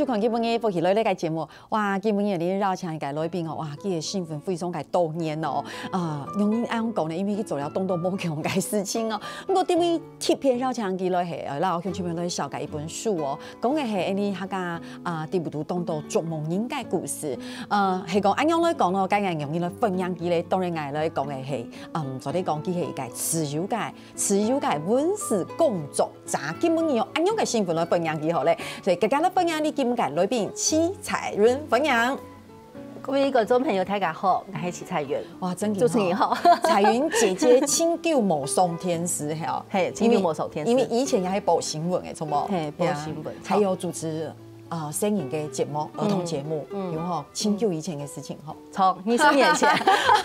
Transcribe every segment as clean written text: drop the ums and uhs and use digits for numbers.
收看今晡日《福气来》呢个节目。哇，今晡日你邀请一个来宾哦，哇，佢嘅身份非常嘅多年哦。用安讲呢，因为佢做了东冇強嘅事情哦。不過點解特別邀請佢來係，嗱，我向出面來紹介一本書哦，講嘅係你客家第五度東道逐夢人嘅故事。係講安樣來講咯，梗係用佢來分享佢咧，當然係來講嘅係，昨天講佢係一個持有嘅文史工作者，今晡日用安樣嘅身份來分享佢好咧，所以大家來分享你今日來賓戚彩雲分享。 各位觀眾朋友，大家好，我係戚彩雲。 哇，真主持人好， 彩雲姐姐清叫無雙天師係哦， 係清叫無雙天師， 因為以前也係報新聞嘅，錯冇？ 係報新聞， 還有主持聲音嘅節目，兒童節目，有嗬，清叫以前嘅事情嗬。 從20年前，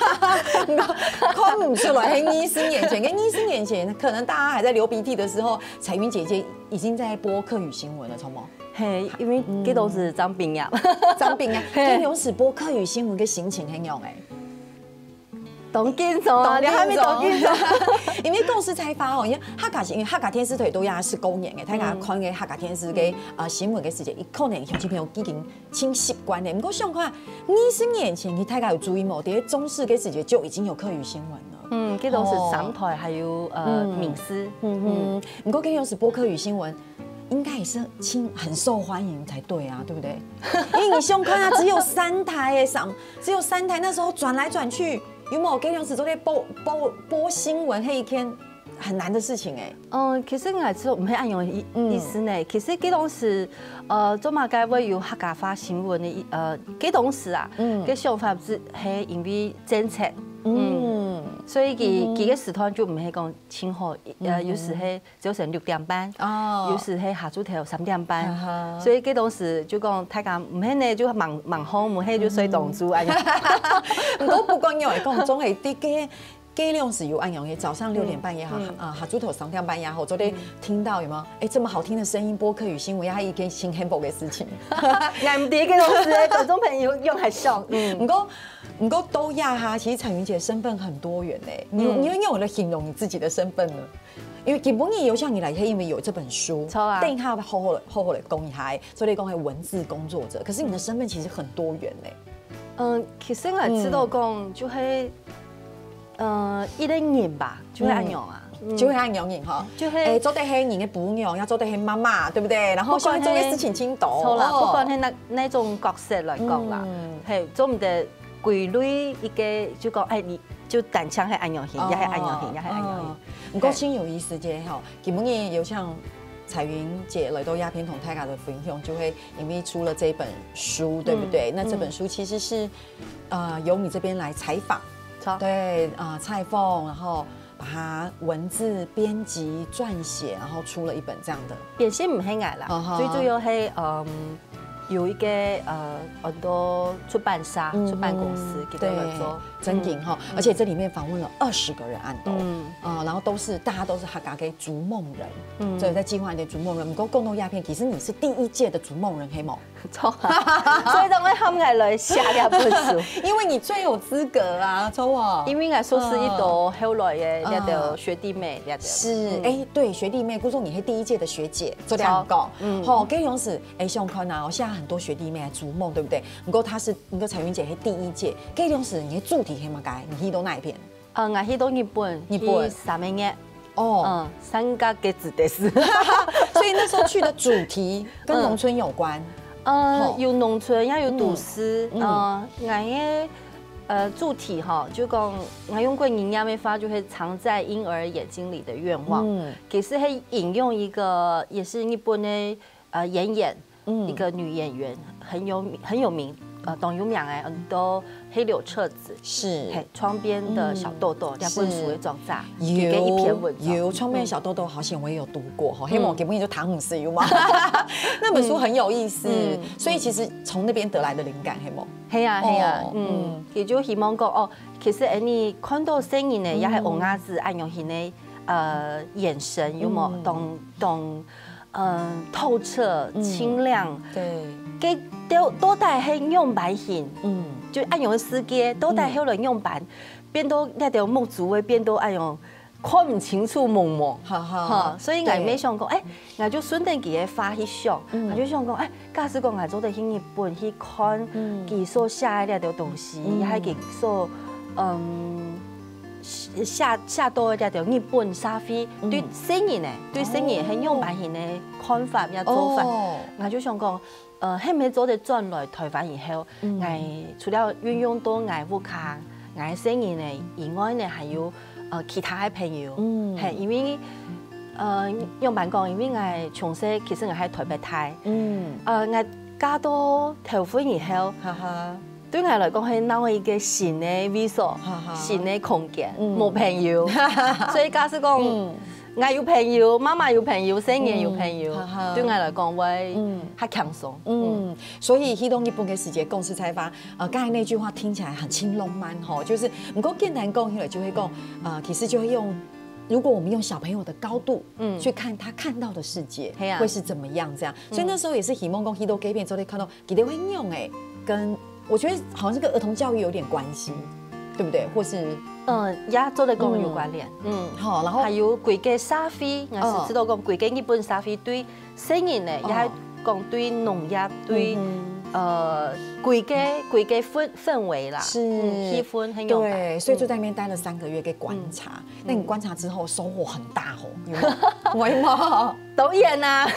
看唔出來係20年前，跟20年前，可能大家還在流鼻涕的時候，彩雲姐姐已經在播客語新聞了，錯冇？ 係因為嗰度是張炳亞， 跟當時播客語新聞嘅心情係樣誒。 董建總啊，你還沒董建總， 因為公司採訪哦，因為客家天師隊都也是公演嘅，大家看嘅客家天師嘅新聞嘅時間，可能鄉親朋友已經挺習慣嘅。不過想看20年前，你大家有注意冇？喺中視嘅時間就已經有客語新聞了。 嗰度是商台，還有敏思。 不過嗰時播客語新聞。應該也是很受歡迎才對啊，對不對？因為你想看啊，只有3台只有3台，那時候轉來轉去，有冇幾兩時都在播新聞，係一件很難的事情誒。 其實我知道唔係按樣意思呢。其實幾當時，做馬街會有客家話新聞的，幾當時啊，嘅想法係因為政策。所以佢嘅時段就唔係講清楚，有時係早晨6點半，有時係下晝頭3點半，所以佢當時就講大家唔係呢就忙空，唔係就睡當豬咁樣。 唔過不管用嚟講，總係啲幾兩時有按樣嘅，早上6點半也好，下晝頭3點半也好，昨天聽到有冇？誒，這麼好聽的聲音，播客語新聞，也係一件新幸福嘅事情。 啱啲嘅東西，觀眾朋友用係上， 唔過都呀哈，其實彩雲姐身份很多元誒。你用嚟形容你自己的身份呢？因為基本上有像你來，係因為有這本書，等一下好好嚟講一下，所以你講係文字工作者，可是你的身份其實很多元誒。 其實我知道講就係一個人吧，就係按樣啊。 就會按樣人哈，就係做得係人嘅伴娘，要做得係媽媽，對不對？然後想做嘅事情挺多。 錯啦，不管係那種角色來講啦，係做唔得歸類一個就講誒，你就單槍係按樣型，也係按樣型，也係按樣型。 唔過先有意思嘅哈，基本上有像彩雲姐來到鴉片同大家的分享，就會因為出了這本書，對不對？那這本書其實是由你這邊來採訪，對採訪，然後。把它文字編輯撰寫，然後出了一本這樣的。 編寫唔係我啦，最主要係有一個很多出版社、出版公司給佢們做真勁哈，而且這裡面訪問了20個人，然後大家都是客家嘅逐夢人，所以在計劃你的逐夢人。唔過共同鴉片，其實你是第1屆的逐夢人，係冇？ 錯，所以當我喊我來寫兩本書， 因為你最有資格啊，錯啊。 因為我碩士一度後來嘅那個學弟妹， 是對學弟妹，估計你係第1屆的學姐，做兩個，好，跟同時想看啊，我現在很多學弟妹來逐夢，對不對？唔過彩雲姐係第1屆，跟同時你的主題係乜嘢？你去到哪一篇？ 我去到日本3個月。三個嘅字的事， 所以那時候去的主題跟農村有關。 有農村也有都市。我嘅主題哈，就講我用過營養嘅話，就係藏在嬰兒眼睛裡的願望。其實係引用一個，也是日本嘅演員，一個女演員，很有名。董有名誒，很多黑柳徹子是窗邊的小豆豆兩本書嘅作者，給一篇文章。 有窗邊的小豆豆，好險我也有讀過哈，希望基本上就唐姆斯有嘛，那本書很有意思，所以其實從那邊得來的靈感，係冇？ 係啊，佢就希望講其實你看到聲音呢，也係烏鴉子按用佢呢眼神有冇懂透徹清亮，對。都帶係用版型，就按用世界都帶好了用版，變到那條木竹會變到按用看唔清楚蒙蒙， 哈， 所以我没想讲，我就顺便佢嘅发去想，我就想讲，假使讲我做得去日本去看佢所写嘅那条东西，也係佢所下到那条日本社會對生人呢，對生人係用版型嘅看法也做法，我就想講，係咪做得轉來台灣以後，我除了運用到我屋企、我生人呢以外呢，還有其他嘅朋友，係因為用版講，因為我從細其實我喺台北睇，我嫁到台灣以後。對我來講係鬧一個新的位所、新的空間，冇朋友，所以假使講我有朋友，媽媽有朋友，生人有朋友，對我來講會較輕鬆。 所以去到日本嘅時節，公司採訪，剛才那句話聽起來很輕浪漫吼，就是唔過簡單講起來就會講，其實就會用，如果我們用小朋友的高度去看他看到的世界，會是怎麼樣這樣。所以那時候也是希望講去到改變之後，看到佢哋會用跟。我覺得好像是跟兒童教育有點關係，對不對？或是也做得講有關聯。 好，然後還有規個社會，我是知道講規個日本社會對生人呢，也係講對農業對規個氛圍啦，氣氛很有。 對，所以就在那邊待了3個月給觀察。那你觀察之後收穫很大哦，為嘛？ 當然啦，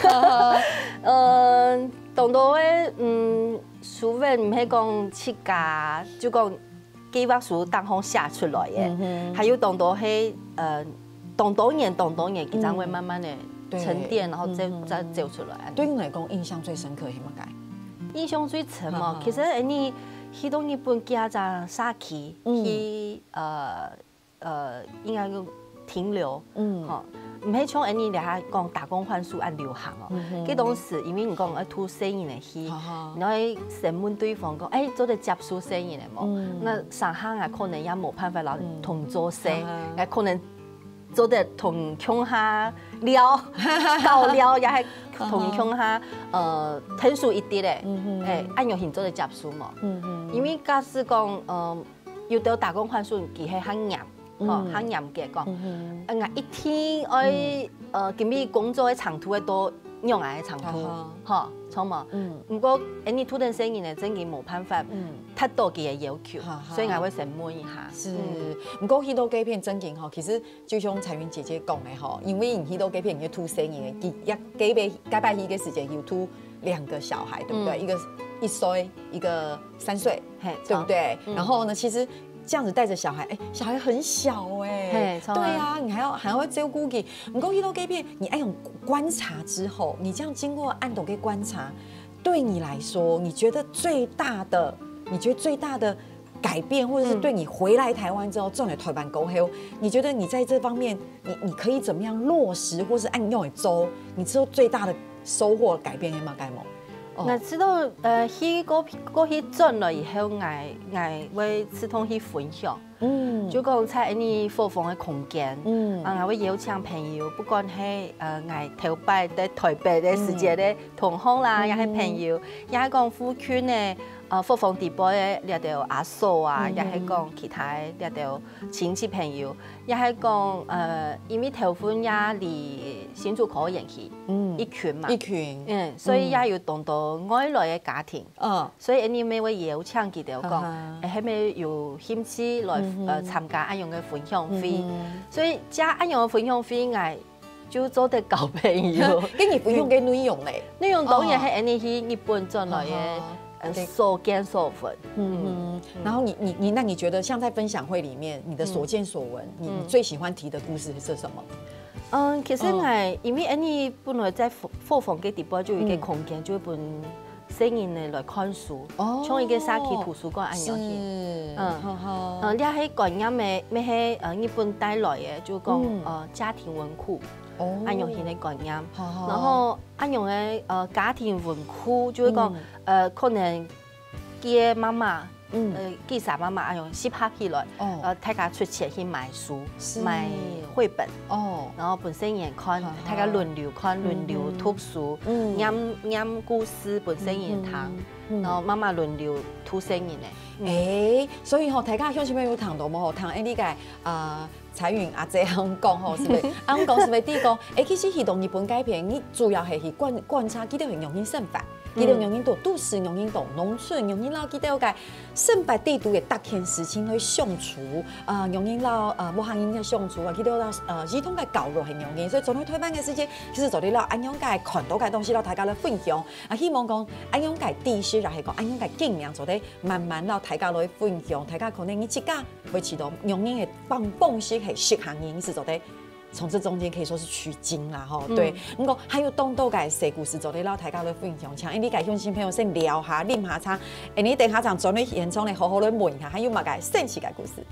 當到嘅書本唔係講設計，就講計劃書當空寫出來嘅，還有當到係當多年，佢才會慢慢的沉澱，然後再走出來。 對你來講，印象最深刻係乜嘢？ 印象最深嘛，其實你去到日本家陣社區去應該叫停留，唔係像你哋係講打工換宿按流行哦。嗰當時因為你講要吐生意嚟去，然後詢問對方講，做得接受生意嚟冇？那上行啊可能也冇辦法攞同做生，可能做得同鄉下聊到聊，也係同鄉下聽數一啲咧，按樣現做得接受冇？因為假使講要到打工換宿，佢係很嚴。較嚴格講，我一天我今日工作嘅長途會多用嘅長途，錯嘛。不過你突然生意呢，真係冇辦法達到佢嘅要求，所以我會詢問一下。 是，不過去到嗰片真嘅其實就像彩雲姐姐講嘅因為你去到嗰片要吐生意嘅，一禮拜去嘅時間要吐2個小孩，對不對？一個1歲，一個3歲，對不對？然後呢，其實。這樣子帶着小孩，小孩很小對啊，你還要照顧佢。不過遇到這邊，你用觀察之後，你這樣經過按度嘅觀察，對你來說，你覺得最大的改變，或者是對你回來台灣之後，做嚟台灣過後，你覺得你在這方面，你可以怎麼樣落實，或是按用嚟做，你知道最大的收穫改變係乜嘢冇？ 我知道，去過去轉了以後，我會自動去分享，就講在你廚房嘅空間，我會邀請朋友，不管係我頭擺在台北嘅時節嘅同行啦，也係朋友，也係講附近嘅廚房地步嘅呢條阿嫂啊，也係講其他呢條親戚朋友，也係講因為頭份也離新竹口遠去，一群嘛，所以也有當到外來嘅家庭，所以你咪會邀請佢哋講，係咪有興趣來參加安樣嘅分享會，所以加安樣嘅分享會，我就做得交朋友。 跟你分享嘅內容咧， 內容當然係你去日本轉來嘅。所見所聞， 然後你覺得像在分享會裡面，你的所見所聞，你最喜歡提的故事是什麼？ 其實我因為你本來在廚房嘅地方就有一個空間，就一本生人來看書，從一個社區圖書館咁樣去，你喺觀念嘅咩係日本帶來嘅，就講家庭文庫。安用現嘅觀念，然後安用嘅家庭文庫，就會講可能佢嘅媽媽，佢啥媽媽安用吸拍起來，大家出錢去買書、買繪本，然後本身人看，大家輪流看、輪流讀書，念故事本身人聽， 然后妈妈轮流吐声音的。 所以大家乡亲朋友谈到无谈你个彩云阿姐讲是不？讲是不？第一个，其实去到日本改编，你主要是去观察几条用人生法，几条用人到都市用人到农村用人老几条个生法地图嘅特权事情去相处，用人老无行人嘅相处啊，几条系统嘅教育係用人，所以做你推翻嘅時間，其實做你老安樣嘅看到嘅東西，老大家來分享，希望講安樣嘅知識，又係講安樣嘅經驗，做啲慢慢老大家來分享，大家可能你自家會知道用人嘅方式係適合人，是做啲。從這中間可以說是取經啦，對。不過還有當到嘅小故事，做啲老大家來分享，像你嘅鄉親朋友先聊下、啉下茶，你等下場做你現場嚟好好嚟問一下，還有乜嘅神奇嘅故事？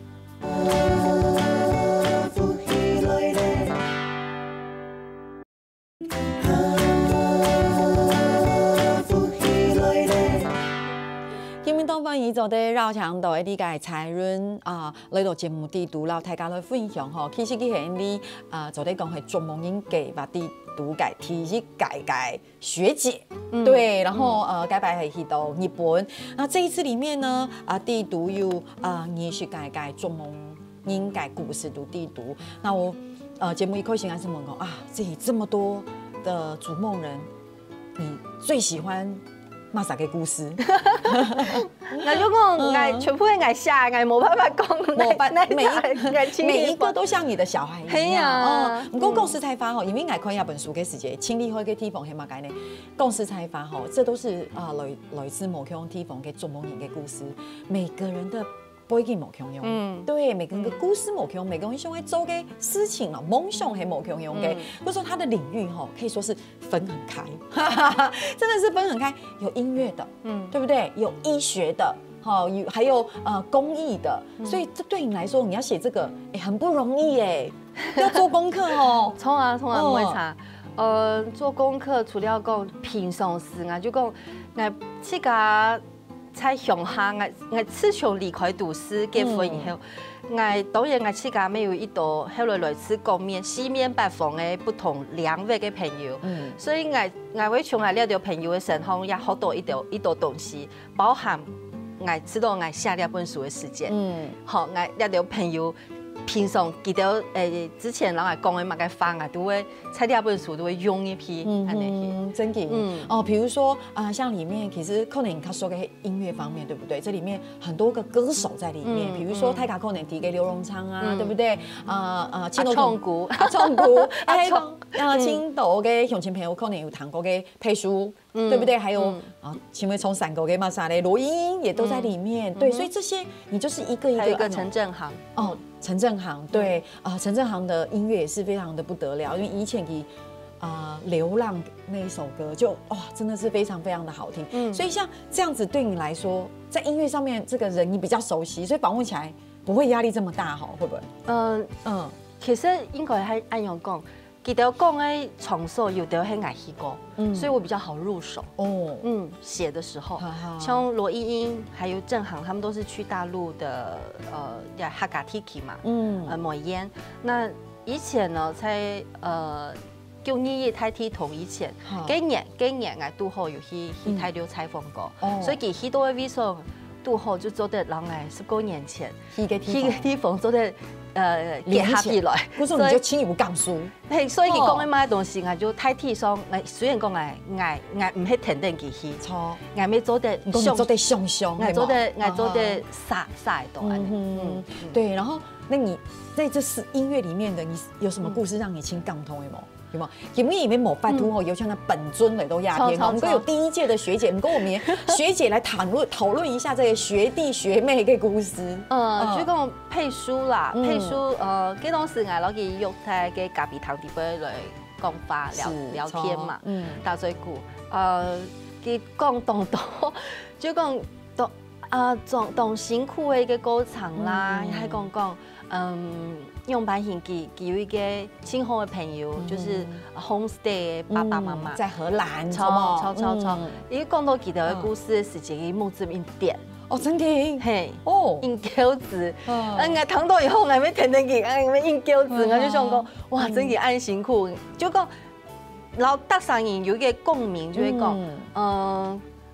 當番伊做啲繞牆道嘅理解彩潤來到節目地圖，然後大家來分享吼。其實佢係你做啲講係專門人給把地圖嘅提起改學姐，對，然後改擺係去到日本。那這一次裡面呢地圖有也是改專門人改故事讀地圖。那我節目一開始還是問講這麼多的逐夢人，你最喜歡乜啥嘅故事？ 那就講全部係寫，冇辦法講， 每一個都像你的小孩一樣。 係啊， 不過講實在話因為看一本書嘅時節，清理開嘅地方係乜解呢？講實在話這都是來自某鄉地方嘅專門人嘅故事，每個人的背景冇相同，對，每個人的故事冇相同，每個人想要做嘅事情啦，夢想係冇相同嘅。或者說他的領域可以說是分很開，真的是分很開，有音樂的，對不對？有醫學的，還有公益的，所以這對你來說，你要寫這個，很不容易耶，要做功課哦。 從來唔會差。做功課除了講平常時，就講自家。在鄉下，我自從離開都市結婚以後，我當然我自家沒有一道後來次共面四面八方嘅不同領域嘅朋友，所以我會從我呢條朋友嘅身上也學到一道東西，包含我知道我寫呢本書嘅時間，好，我呢條朋友。平常記得之前人係講嘅乜嘅話啊，都會在呢本書都會用一批， 真嘅。比如說像裡面其實可能他說嘅音樂方面，對不對？這裡面很多個歌手在裡面，比如說泰卡可能提嘅劉榮昌啊，對不對？青島青島嘅鄉親朋友可能有談過嘅佩書，對不對？還有前面從山口嘅嘛啥咧，羅英也都在裡面，對，所以這些你就是一個一個陳振航陳振航對陳振航的音樂也是非常的不得了，因為以前以流浪那一首歌就真的是非常非常的好聽，所以像這樣子對你來說，在音樂上面這個人你比較熟悉，所以訪問起來不會壓力這麼大，會不會？ 其實應該係按樣講。記得講嘅場所有的係我去過，所以我比較好入手。寫的時候，像羅依英還有鄭航，他們都是去大陸的哈嘎 Tiki 嘛，抹煙。那以前呢，在叫你太體同以前，幾年我都好有去太了採訪過，所以佢許多嘅 visa 都好就做得人係19年前，去嘅地方做得。結合起來， 嗰時候你就輕易唔講書。 係，所以佢講嘅乜東西，我就太體上，雖然講我唔係停定佢去，錯，我咪做得上，我做得曬到。 對，然後那你在這是音樂裡面的，你有什麼故事讓你輕感動嘅冇？有冇？因為裡面某拜託有像那本尊嚟到亞天，我們都有第一屆的學姐，唔跟我們學姐來討論一下這個學弟學妹嘅故事。 就講佩書啦，佩書嗰當時我攞佢約喺嘅隔壁堂地杯來講話聊天嘛，打嘴鼓，佢講當多，就講當辛苦嘅一個過程啦，還講。用版型給有一個親好的朋友，就是 homestay 爸爸媽媽在荷蘭， 超，因為講到記得的故事的時間，佢夢子一點， 真嘅， 嘿，應鳩子，我躺到以後，我咪停佢，我咪應鳩子，我就想講，哇，真係按辛苦，就講，然後搭上人有一個共鳴，就會講，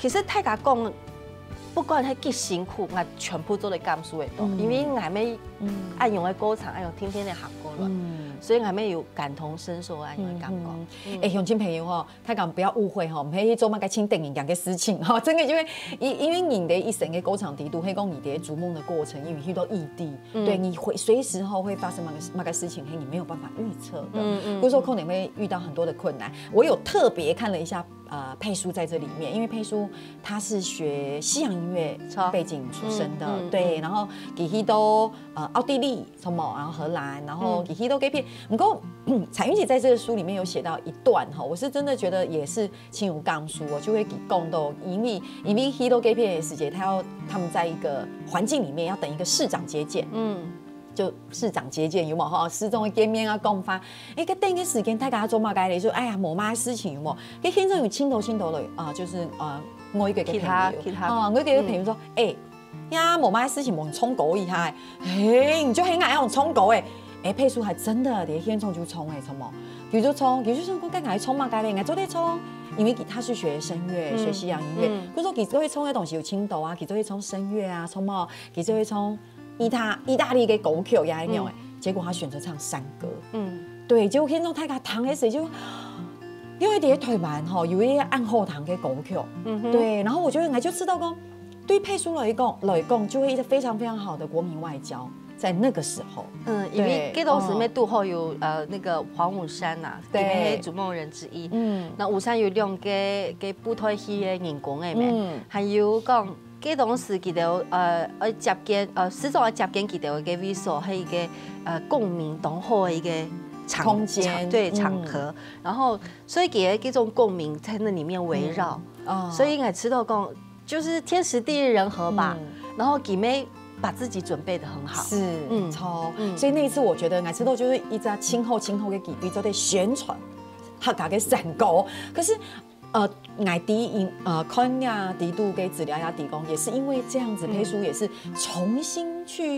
其实大家讲，不管係幾辛苦，我全部都嚟感受得到，因為我係咪愛用嘅歌唱，愛用天天嘅學歌咯，所以我係咪有感同身受愛用嘅感覺。 鄉親朋友吼，大家不要誤會吼，唔係做乜嘅清電影樣嘅事情吼，真嘅就會因為人的一生嘅歌唱地圖，係講你的逐夢的過程，因為去到異地，對，你會隨時候會發生乜個事情，係你沒有辦法預測的，比如說可能會遇到很多的困難。我有特別看了一下。佩書在這裡面，因為佩書他是學西洋音樂背景出身的，對，然後佢去到奧地利，什麼，然後荷蘭，然後佢去到嗰邊。不過彩雲姐在這個書裡面有寫到一段哈，我是真的覺得也是情有感觸，我就會講到，因為去到嗰邊的時間，他們在一個環境裡面要等一個市長接見，就市長接見有冇哈？市長會見面啊，講法。個等個時間，大家做乜嘅？你說，哎呀，冇乜事情有冇？佢現在有親頭的就是我一個朋友，我一個朋友說，呀，冇乜事情，冇衝狗一下，你就很愛用衝狗佩書還真的，你現場就衝什麼？佢就衝，講該愛衝嘛，該你愛做啲衝，因為他是學聲樂，學西洋音樂，佢說佢就會衝嘅東西有青島啊，佢就會衝聲樂啊，衝乜？佢就會衝。意大利嘅歌曲也係咁樣結果他選擇唱山歌，對，結果見到大家彈嘅時就，因為啲台灣吼有啲暗後堂嘅歌曲，對，然後我就知道講，對佩書來講就會一個非常非常好的國民外交，在那個時候， 因為嗰當時咩都好有那個黃武山呐，裡面係逐夢人之一，那武山有兩個舞台戲嘅員工嘅咩，還有講。嗰當時佢哋接見始終接見佢哋嘅位所係一個共鳴同好嘅一個空間， 對場合，然後所以佢嘅嗰種共鳴在那裡面圍繞，所以我知道講就是天時地利人和吧，然後佢們把自己準備得很好， 是，所以那一次我覺得我知道就是一隻親厚嘅機會，就在宣傳客家嘅山歌，可是。外地看呀，地度給資料呀，提供也是因為這樣子，佩書也是重新去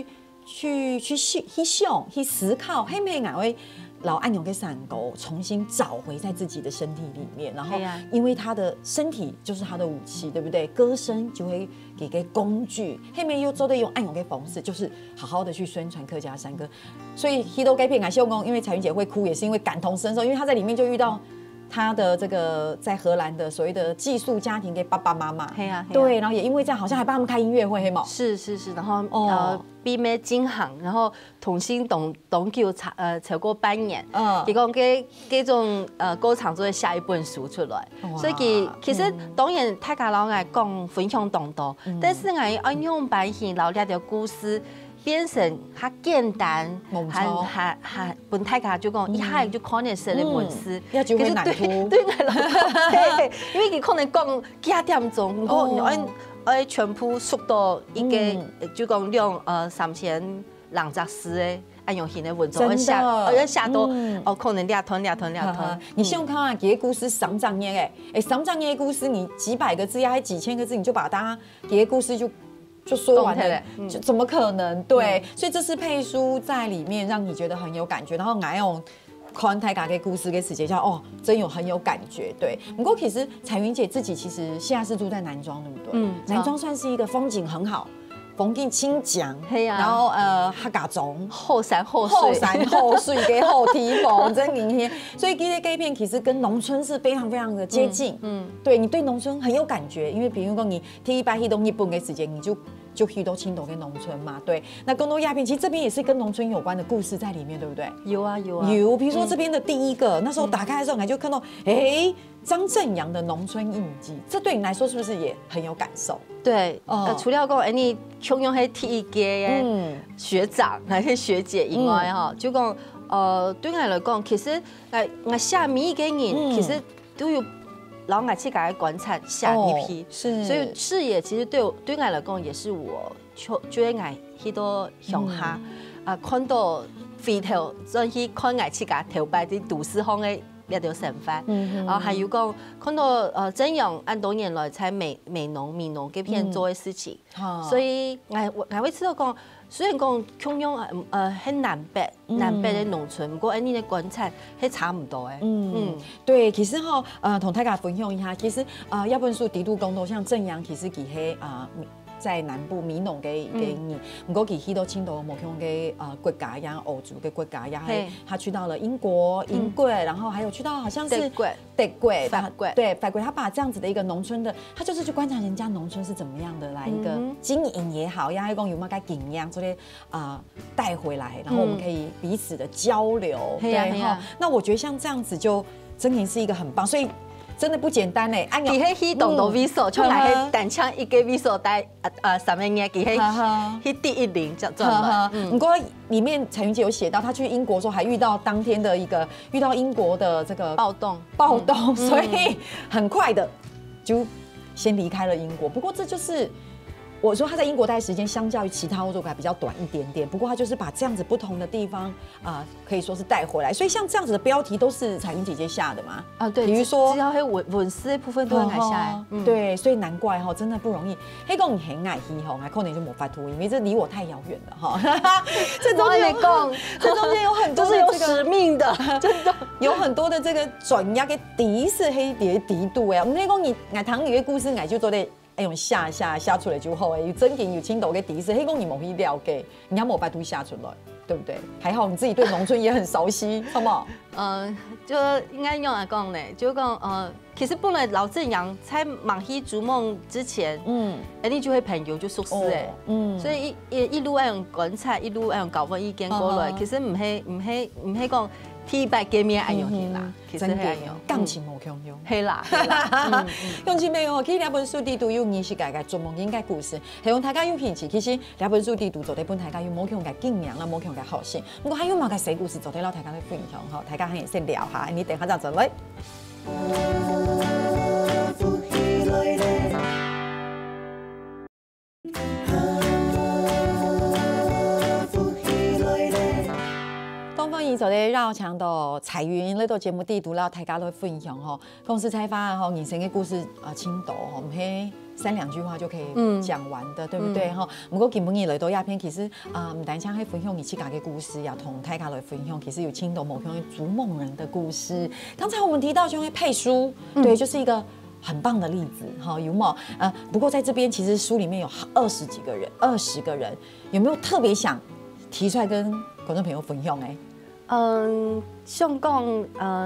想、去思考，係咪我會老安用嘅山歌重新找回在自己的身體裡面，然後因為他的身體就是他的武器，對不對？歌聲就會給個工具，係咪又做得用安用嘅方式，就是好好的去宣傳客家山歌。所以睇到這片我希望講，因為彩雲姐會哭，也是因為感同身受，因為她在裡面就遇到。他的這個在荷蘭的所謂的寄宿家庭給爸爸媽媽，對，然後也因為這樣，好像還幫他們開音樂會，係冇？ 是，然後比咩進行，然後同心同叫超過半年，佢講嗰種歌唱作寫一本書出來，所以其實當然大家老愛講分享當多，但是我愛用版型老啲嘅故事。變成較簡單，本大家就講一下就可能寫了文字， 其實對我來講，因為佢可能講幾點鐘，我全部縮到一個就講用3000人雜詩的按用型的文章，要寫到可能2ton。 你想看啊，幾個故事3張頁3張頁故事，你幾百個字呀，還幾千個字，你就把它幾個故事就說完了，就怎麼可能？對，所以這是佩書在裡面讓你覺得很有感覺，然後還有看大家嘅故事嘅時間，叫真有很有感覺。對，不過其實彩雲姐自己其實現在是住在南莊，對不對？南莊算是一個風景很好、風景清江，然後客家莊後山後水嘅好地方，真明顯。所以這些改片其實跟農村是非常非常的接近。對，你對農村很有感覺，因為比如說你第一班去到日本嘅時間，你就去到青島跟農村嘛，對。那更多鴉片其實這邊也是跟農村有關的故事在裡面，對不對？ 有啊， 比如說這邊的第一個，那時候打開的時候，你就看到，張正陽的農村印記，這對你來說是不是也很有感受？ 對，除了講你窮用係第一屆嘅學長，那些學姐以外哈，就講對我來講，其實我寫每一個人其實都有。然後我去給他觀察下一批，所以視野其實對我來講也是我最愛去到鄉下看到回頭再去看我去給他頭擺啲都市風嘅一條成法，還有講看到怎樣按多年來在美農嗰邊做嘅事情，所以我會知道講虽然讲평양很南北的农村，不过你的观察还差不多哎。 对，其实同大家分享一下，其实要本书帝都公路像正阳，其实其迄在南部闽南嘅你，不过其实都青岛某乡嘅国家呀，欧洲嘅国家呀，他去到了英国、英国，然后还有去到好像是德国、 法国， 对，法国，他把这样子的一个农村的，他就是去观察人家农村是怎么样的来一个经营也好，呀，讲有没有该营养这些带回来，然后我们可以彼此的交流，对哈。那我觉得像这样子就真的是一个很棒，所以。真的不简单嘞！ 佢喺迄栋度 Viso， 出来喺单枪一个 Viso 带3年，佢喺第一零就赚了。 不过里面彩云姐有写到，她去英国的时候还遇到当天的遇到英国的这个暴动， 所以很快的就先离开了英国。不过这就是我说他在英国待时间相较于其他欧洲国家比较短一点点，不过他就是把这样子不同的地方可以说是带回来，所以像这样子的标题都是彩云姐姐下的嘛？ 对， 比如说只要是文字的部分都会改下来。 对，所以难怪真的不容易。黑公你很爱黑还可能就没法图，因为这离我太遥远了这中间有很多就是有使命的，真的有很多的这个专业的敌视黑蝶敌度哎，我们黑公你爱唐语的故事爱就做的。用下出来就好哎，有真经有青岛的敌视，黑公你某一了解，你要某白图下出来，对不对？还好你自己对农村也很熟悉，好不好？ 就应该用来讲呢，就讲其实本来老正阳在忙去逐梦之前，你就会朋友就熟识哎，所以一路爱用观察，一路爱用交换意見過來，其實唔係講第100見面愛用去啦，其實係愛用感情無強用， 係啦， 用起沒有？其實兩本書地圖有認識家逐夢應該故事，係用大家有興趣。其實兩本書地圖做啲本大家有冇強嘅經驗啦，冇強嘅好性。不過還有冇嘅小故事做啲老大家去分享哈，大家可以先聊下，你等下就嚟。东方伊做咧绕墙的彩云呢度节目地图啦，大家都分享吼，公司采访吼人生的故事青岛吼，唔係3-2句话就可以讲完的，对不对哈？不过今晡日嚟到鸦片，其實唔單止係分享你自家嘅故事，也同大家來分享，其實有青島某鄉逐夢人的故事。剛才我們提到就會配書，對，就是一個很棒的例子哈，有冇？不過在這邊其實書裡面有20個人，有沒有特別想提出來跟觀眾朋友分享？ 像講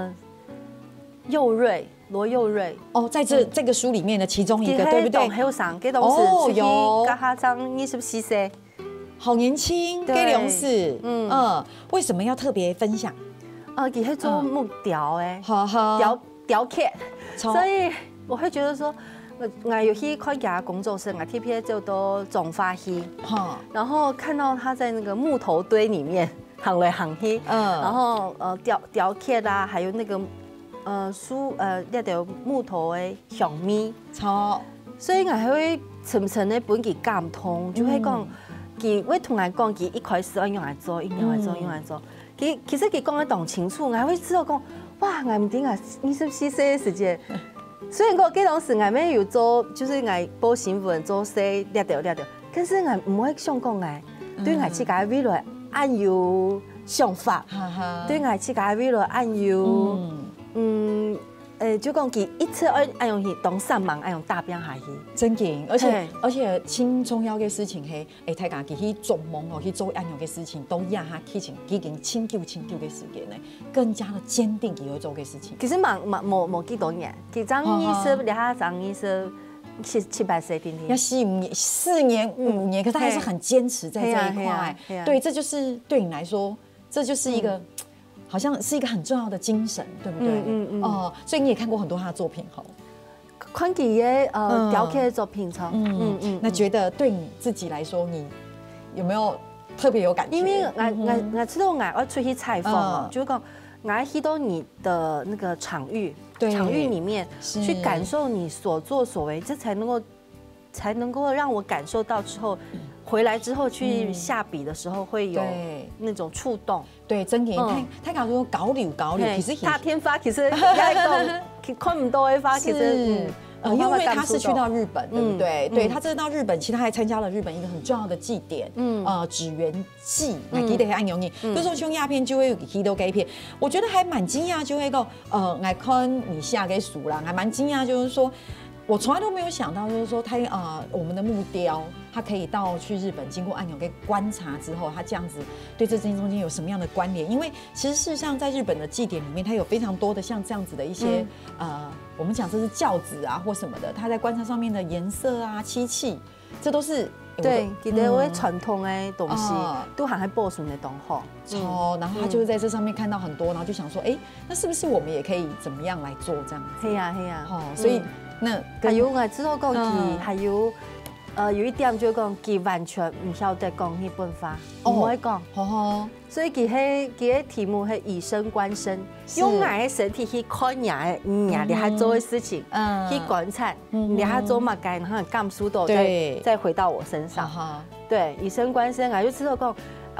羅佑瑞哦，在這個書裡面的其中一個，對不對？ 還有上，給當時有加哈張24歲， 好年輕，給當時，為什麼要特別分享？ 佢係做木雕誒，雕刻，所以我會覺得說，我有去看佢工作室，我特別就到種花去，然後看到他在那個木頭堆裡面行來行去，然後雕刻啦，還有那個那條木頭的香味，所以我會層層的本佢感通，就會講佢會同我講佢一開始要用來做，用來做。其實佢講得當清楚，我會知道講，哇，我唔點解24歲的時間，雖然講嗰當時我咪有做，就是我報新聞做些掠掉，但是我唔會想講我對我自己未來按有想法，對我自己未來按有。就講佢一次愛用去當上忙，愛用大變下去， 真嘅，而且輕重要嘅事情係，大家佢去做夢去做按樣嘅事情，都壓下去前已經清救嘅時間咧，更加的堅定佢要做嘅事情。 其實冇幾多年，佢張醫生兩下張醫生7-8歲點點， 要4年5年，可是他還是很堅持在這一塊。對，這就是對你來說，這就是一個。好像是一個很重要的精神，對不對？所以你也看過很多他的作品，吼。 看佢嘅雕刻的作品， 那覺得對你自己來說，你有沒有特別有感覺？ 因為我知道我出去採訪，就講我去到你的那個場域裡面去感受你所作所為，這才能夠讓我感受到之後。回來之後去下筆的時候會有那種觸動， 對，真嘅。睇講說搞料，其實大天花其實看唔到嘅花，其實因为他是去到日本，对不对？对他这到日本，其实他还参加了日本一个很重要的祭典，指原祭，来记得按用你，就是像鸦片就会有提到这片，我觉得还蛮惊讶，就会个来看你下给数啦，还蛮惊讶，就是说。我从来都没有想到，就是说我们的木雕，他可以到去日本，经过按钮给观察之后，他这样子对这中间有什么样的关联？因为其实事实上，在日本的祭典里面，它有非常多的像这样子的一些我们讲这是轿子啊或什么的，它在观察上面的颜色啊、漆器，这都是对，记得我传统的东西都还保存的东西。 然后他就是在这上面看到很多，然后就想说，那是不是我们也可以怎么样来做这样子？ 嘿呀， 所以。那还有我知道讲佢，还有有一點就講佢完全唔曉得講日本話，唔可以講。所以佢嘅題目係以身觀身，用我嘅身體去看人哋喺做嘅事情，去觀察你喺做乜嘅，然後感受到再回到我身上。對，以身觀身，我就知道講，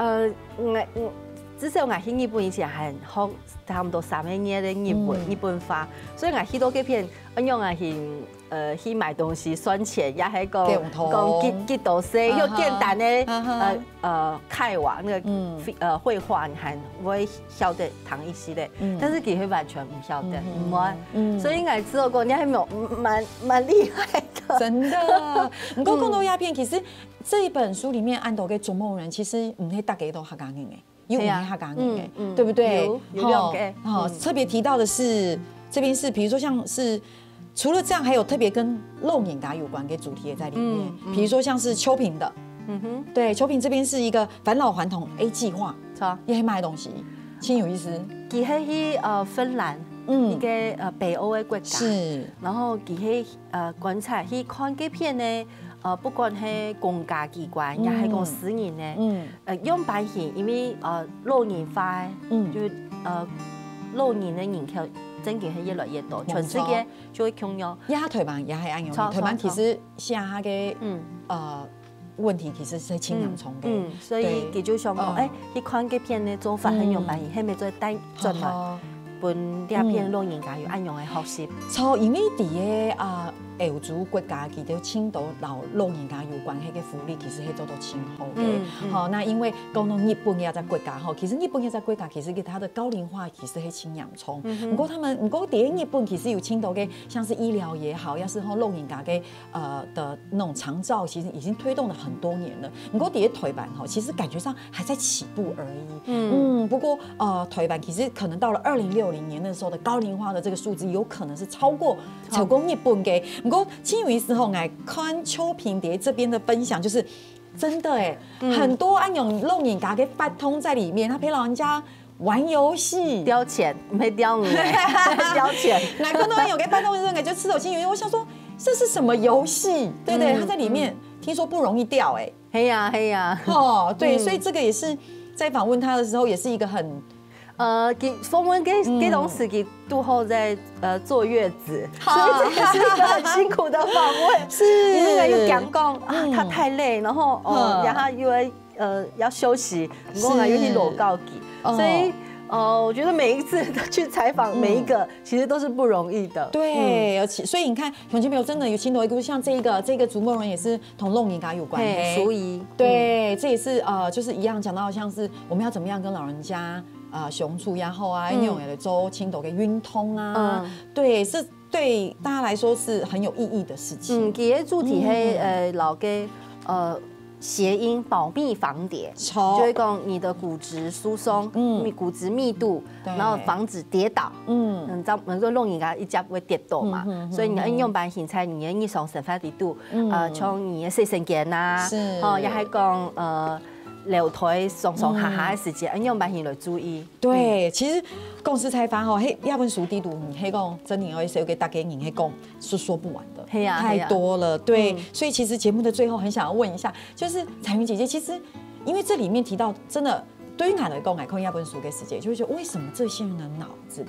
至少我喺日本以前係學差唔多3年的日本話，所以我去到嗰邊，用我去買東西算錢，也係講幾多些，又簡單的繪畫那個繪畫，你還會曉得談一些的，但是佢完全唔曉得，唔會，所以我知道講你係蠻厲害的， 真的。不過講到鴉片，其實這一本書裡面按到嘅逐夢人，其實唔係大家都客家人嘅。有五年他港人对不对？ 有2個。 特別提到的是，這邊是，比如說像是除了這樣，還有特別跟露營達有關嘅主題也在裡面。比如說像是秋萍的，對，秋萍這邊是一個返老還童 A 計劃，也係賣東西，挺有意思。 佢係去芬蘭，一個北歐的國家，是，然後佢係觀察去看這片呢。不管係公家機關，也係個私人呢，用百姓，因為老年化，就老年的人口真嘅係越來越多，全世界就會窮咗。 也台灣也係一樣，台灣其實下嘅問題其實係青洋蔥嘅， 所以佢就想講，你看嗰片嘅做法係用百姓，係咪再帶進來？本啲片老人家要按用嘅學習。 錯，因為啲嘅歐洲國家其實青島老人家有關係嘅福利，其實係做到挺好嘅。好，那因為講到日本嘅一隻國家，其實日本嘅一隻國家其實它的高齡化其實係青洋蔥。不過喺日本其實有青島嘅，像是醫療也好，要是老人家嘅的那種長照，其實已經推動了很多年了。不過喺台灣其實感覺上還在起步而已。不過台灣其實可能到了2060年那時候的高齡化的這個數字，有可能是超過日本嘅。不過挺有意思吼，我看秋萍蝶這邊的分享，就是真的很多按用老人家嘅發通在裡面，他陪老人家玩遊戲， 叼錢，沒叼你，叼錢。 那看到按用嘅發通的時候，我就吃手青魚，我想說這是什麼遊戲？對不對？他在裡面聽說不容易掉， 嘿呀， 對，所以這個也是在訪問他的時候，也是一個很。 訪問給董事給杜後在坐月子，所以這也是一個很辛苦的訪問。 是， 因為又講他太累，然後然後因為要休息，不過又去裸告給，所以我覺得每一次去採訪每一個，其實都是不容易的。 對，而且所以你看，熊姐沒有真的有青島一個，像這個逐夢人也是同老人家有關係， 淑儀， 對，這也是就是一樣講到像是我們要怎麼樣跟老人家。相處然後因為來做青島的運通啊，對，是對大家來說是很有意義的事情。 佢嘅主題係老嘅諧音保密防跌，就會講你的骨質疏鬆，骨質密度，然後防止跌倒。能夠老人家一腳會跌倒嘛，所以你要用辦現在你嘅日常生活態度，從你嘅洗身間啊，也係講樓台上上下下嘅時節，用百姓來注意。 對，其實公司採訪迄一本書地圖，迄講真的要寫給大家人迄講是說不完的，太多了。對，所以其實節目的最後很想要問一下，就是彩雲姐姐，其實因為這裡面提到，真的對於我來講，看一本書嘅時節，就會覺得為什麼這些人的腦子裡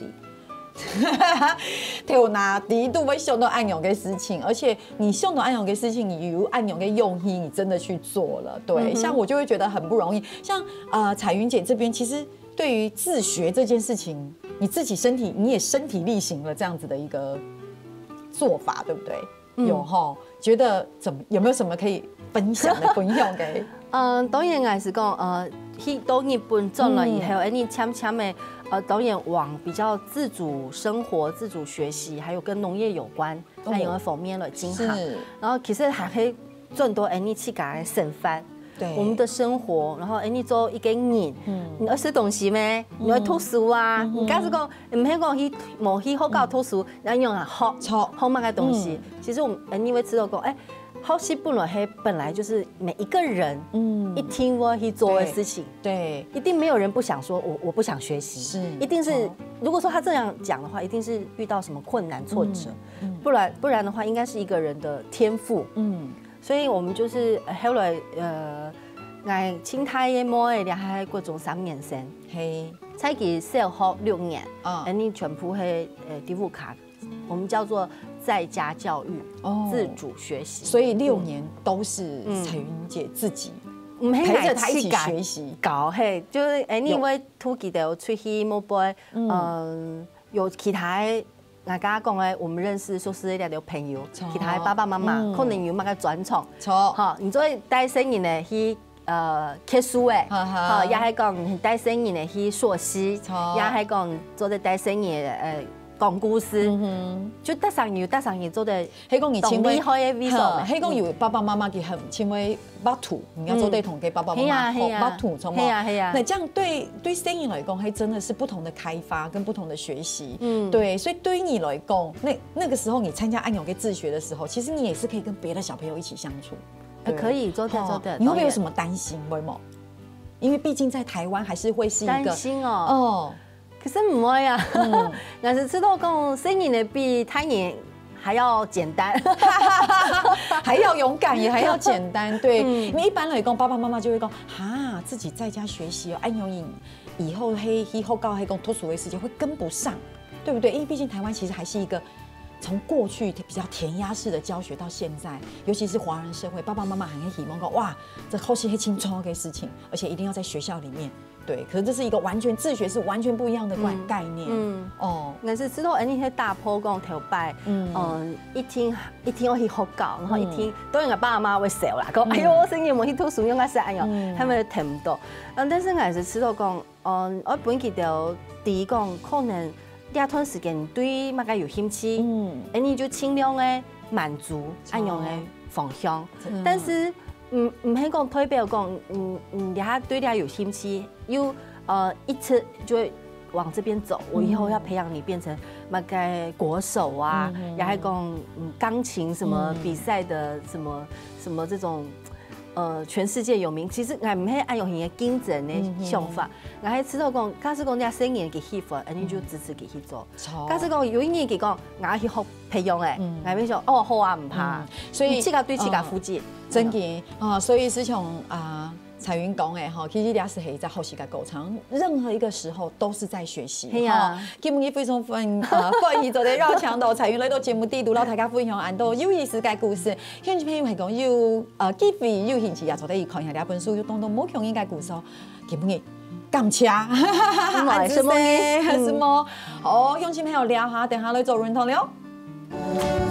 頭拿底都會想到按鈕嘅事情，而且你想到按鈕嘅事情，你有按鈕嘅用意，你真的去做了，對，像我就會覺得很不容易。像彩雲姐這邊，其實對於自學這件事情，你自己你也身體力行了這樣子的一個做法，对不对？有哈，觉得有没有什么可以分享的分享给？ 当然还是讲去到日本转了以后，你渐渐的当然往比较自主生活、自主学习，还有跟农业有关，还有方面了经行。然后其实还可以转到你去给它省翻。对我们的生活，然后你做一个人，你要吃东西咩？你要读书啊！你假使讲唔係講去冇去好教讀書，然後用啊好乜嘅東西。其實我們你會知道講，好習本來就是每一個人一聽我去做的事情，對，一定沒有人不想說我不想學習，是，一定是如果說他這樣講的話，一定是遇到什麼困難挫折，不然的話，應該是一個人的天賦，所以我們就是後來我清泰嘅模嘅咧係嗰種3年生，係才給小學6年，你全部係第5卡，我們叫做在家教育，自主學習。所以6年都是彩雲姐自己陪着他一起學習，搞嘿，就是因為突記得出去冇背，有其他。我剛剛講嘅，我們認識就是一啲朋友，其他爸爸媽媽可能有乜嘅專長，好，你做帶生人嚟去讀書嘅，好，也係講帶生人嚟去溯溪，也係講做啲帶生人講故事，就得上要做啲，係講而厲害嘅 visual，係講有爸爸媽媽佢很稱為巴圖，人家做對同嘅爸爸媽媽學巴圖，錯嗎？那這樣對生人來講，係真的是不同的開發跟不同的學習，對，所以對於你來講，那個時候你參加安永嘅自學的時候，其實你也是可以跟別的小朋友一起相處，可以做的。你會不會有什麼擔心？會嗎？因為畢竟在台灣還是會是一個擔心哦。其實唔會啊，但是知道講生人的比他人還要簡單，還要勇敢，也還要簡單。對，因為一般來講，爸爸媽媽就會講，哈，自己在家學習哦，安永營以後以後到講讀書的時間會跟不上，對不對？因為畢竟台灣其實還是一個從過去比較填鴨式的教學到現在，尤其是華人社會，爸爸媽媽很希望講，哇，這好是很輕鬆的事情，而且一定要在學校裡面。對，可是這是一個完全自學是完全不一樣的概念。但是知道你喺大埔講頭擺，一聽我去學教，然後一聽當然我爸媽會笑啦，講哎呦，我生日冇去讀書，應該是哎呦，他們聽唔到。但是我是知道講，我本記得第一講可能這段時間對乜嘢有興趣，你就盡量嘅滿足安樣嘅方向，但是。唔係講代表講，你還對你有興趣，又一直就會往這邊走。我以後要培養你變成乜嘅國手啊，也係講鋼琴什麼比賽的什麼這種，全世界有名。其實我唔係按用型嘅競爭嘅想法，我係知道講，假使講你生人嘅喜歡，你就支持佢去做。假使講有一年佢講，我去學培養嘅，我咪講哦好啊唔怕，所以自家對自家負責。真嘅所以是像彩雲講嘅哈，其實也是係在學習嘅過程，任何一個時候都是在學習。係啊，今日非常歡迎做啲繞牆道彩雲來到節目地度，老大家分享很多有意思嘅故事。鄉親朋友係講有機會有興趣也做啲看一下呢本書，有當到冇強嘅故事。今日感謝，什麼？好，鄉親朋友聊下，等下來做認同了。